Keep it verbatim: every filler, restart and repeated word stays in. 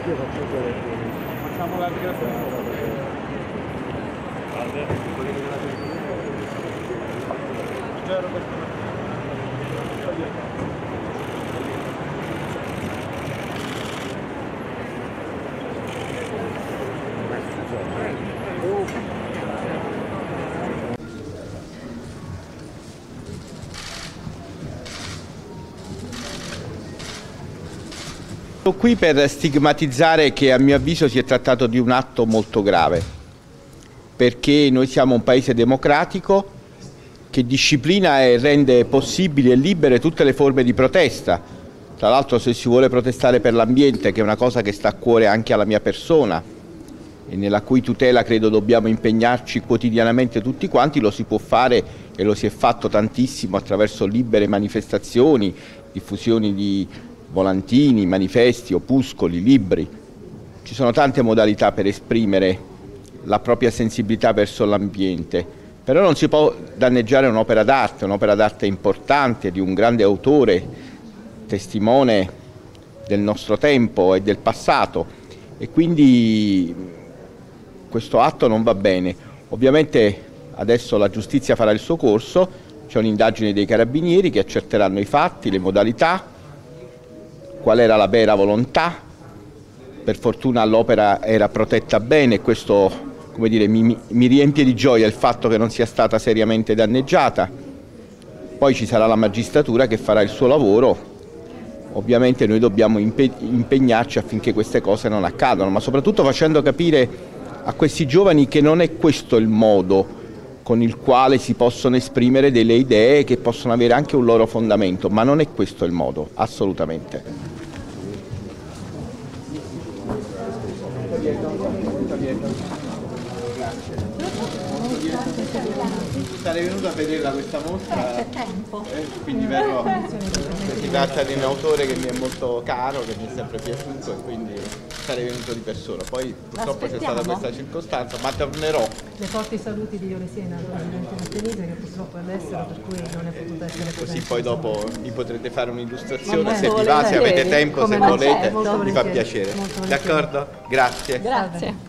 Facciamo la dichiarazione. Sono qui per stigmatizzare che a mio avviso si è trattato di un atto molto grave, perché noi siamo un paese democratico che disciplina e rende possibili e libere tutte le forme di protesta. Tra l'altro, se si vuole protestare per l'ambiente, che è una cosa che sta a cuore anche alla mia persona e nella cui tutela credo dobbiamo impegnarci quotidianamente tutti quanti, lo si può fare e lo si è fatto tantissimo attraverso libere manifestazioni, diffusioni di volantini, manifesti, opuscoli, libri. Ci sono tante modalità per esprimere la propria sensibilità verso l'ambiente, però non si può danneggiare un'opera d'arte, un'opera d'arte importante di un grande autore, testimone del nostro tempo e del passato, e quindi questo atto non va bene. Ovviamente adesso la giustizia farà il suo corso, c'è un'indagine dei carabinieri che accerteranno i fatti, le modalità, qual era la vera volontà. Per fortuna l'opera era protetta bene e questo, come dire, mi, mi riempie di gioia il fatto che non sia stata seriamente danneggiata. Poi ci sarà la magistratura che farà il suo lavoro. Ovviamente noi dobbiamo impe impegnarci affinché queste cose non accadano, ma soprattutto facendo capire a questi giovani che non è questo il modo con il quale si possono esprimere delle idee che possono avere anche un loro fondamento, ma non è questo il modo, assolutamente. Sarei venuto a vederla questa mostra, c'è tempo. Eh, quindi verrò, si tratta di un autore che mi è molto caro, che mi è sempre piaciuto, e quindi sarei venuto di persona. Poi purtroppo c'è stata questa circostanza, ma tornerò. Le forti saluti di Iolesina, presidente Martinese, che purtroppo è all'estero, per cui non è potuta essere presente. Così poi dopo mi potrete fare un'illustrazione, Vabbè, se vi va, se avete tempo, come se no, volete, certo, mi fa piacere. D'accordo? Grazie. Grazie.